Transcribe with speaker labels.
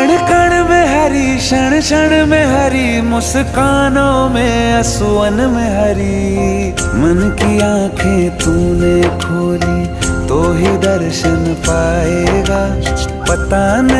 Speaker 1: कण कण में हरी, क्षण क्षण में हरी, मुस्कानों में असुवन में हरी। मन की आंखें तूने खोली तो ही दर्शन पाएगा, पता नहीं